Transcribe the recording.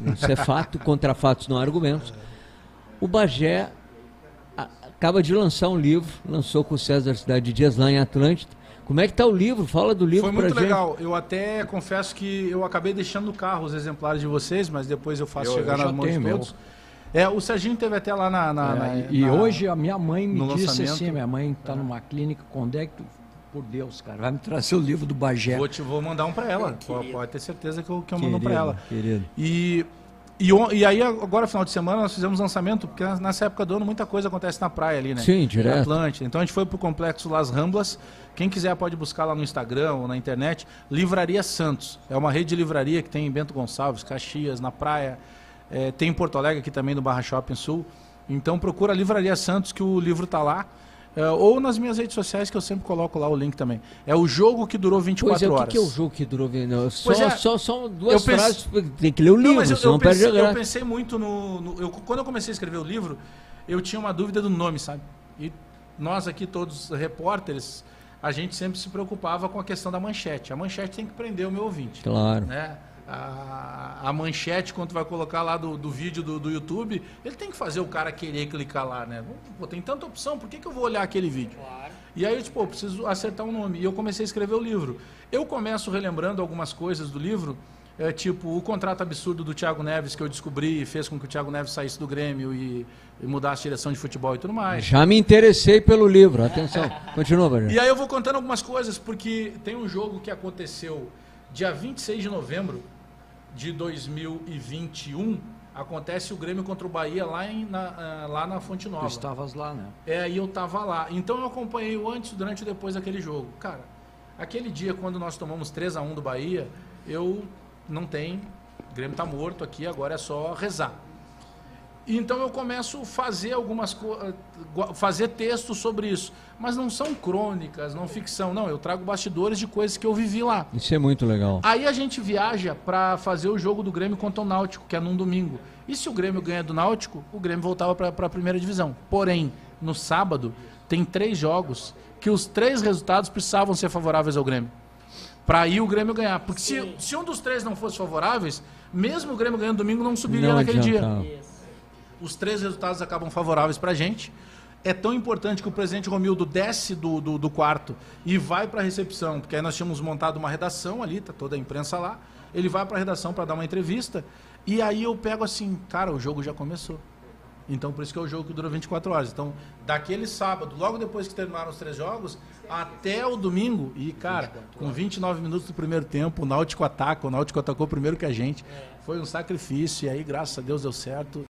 Isso é fato, contra fatos não há argumentos. O Bagé acaba de lançar um livro, lançou com o César Cidade Dias lá em Atlântida. Como é que está o livro? Fala do livro. Foi muito legal. Eu até confesso que eu acabei deixando no carro os exemplares de vocês, mas depois eu faço chegar nas mãos de todos. O Serginho teve até lá hoje a minha mãe me disse lançamento. assim, minha mãe está numa clínica, quando é que tu, por Deus, cara, vai me trazer o livro do Bagé. Vou mandar um para ela, pode ter certeza que eu mando para ela. Querido. E aí, agora, final de semana, nós fizemos lançamento, porque nessa época do ano muita coisa acontece na praia ali, né? Sim, direto. Atlântida. Então a gente foi pro Complexo Las Ramblas. Quem quiser pode buscar lá no Instagram ou na internet. Livraria Santos. É uma rede de livraria que tem em Bento Gonçalves, Caxias, na praia. Tem em Porto Alegre, aqui também no Barra Shopping Sul. Então procura Livraria Santos, que o livro tá lá. Ou nas minhas redes sociais, que eu sempre coloco lá o link também. É o jogo que durou 24 horas. O que é o jogo que durou 24 horas? Só Eu duas frases, tem que ler o livro, senão perde a graça. Eu pensei muito quando eu comecei a escrever o livro, eu tinha uma dúvida do nome, sabe? E nós aqui, todos repórteres, a gente sempre se preocupava com a questão da manchete. A manchete tem que prender o meu ouvinte. Claro. Né? A manchete, quando tu vai colocar lá do vídeo do YouTube, ele tem que fazer o cara querer clicar lá, né? Pô, tem tanta opção, por que eu vou olhar aquele vídeo? Claro. E aí, eu preciso acertar um nome. E eu comecei a escrever o livro. Eu começo relembrando algumas coisas do livro, tipo o contrato absurdo do Thiago Neves, que eu descobri e fez com que o Thiago Neves saísse do Grêmio e mudasse a direção de futebol e tudo mais. Já me interessei pelo livro, atenção. Continua, Bagé. E aí eu vou contando algumas coisas, porque tem um jogo que aconteceu dia 26 de novembro de 2021, acontece o Grêmio contra o Bahia lá na Fonte Nova. Tu estavas lá, né? E eu estava lá. Então eu acompanhei o antes, durante e depois daquele jogo. Cara, aquele dia quando nós tomamos 3-1 do Bahia, o Grêmio tá morto aqui, agora é só rezar. Então eu começo a fazer fazer textos sobre isso, mas não são crônicas, não ficção, não, eu trago bastidores de coisas que eu vivi lá. Isso é muito legal. Aí a gente viaja para fazer o jogo do Grêmio contra o Náutico, que é num domingo. E se o Grêmio ganha do Náutico, o Grêmio voltava para a primeira divisão. Porém, no sábado, tem 3 jogos que os 3 resultados precisavam ser favoráveis ao Grêmio. Para aí o Grêmio ganhar. Porque se um dos 3 não fosse favoráveis, mesmo o Grêmio ganhando domingo, não subiria naquele dia. Os 3 resultados acabam favoráveis para a gente. É tão importante que o presidente Romildo desce do quarto e vai para a recepção, porque aí nós tínhamos montado uma redação ali, tá toda a imprensa lá. Ele vai para a redação para dar uma entrevista e aí eu pego assim, cara, o jogo já começou. Então por isso que é o jogo que dura 24 horas. Então daquele sábado, logo depois que terminaram os 3 jogos, até o domingo, e cara, com 29 minutos do primeiro tempo, o Náutico ataca, o Náutico atacou primeiro que a gente. Foi um sacrifício e aí, graças a Deus, deu certo.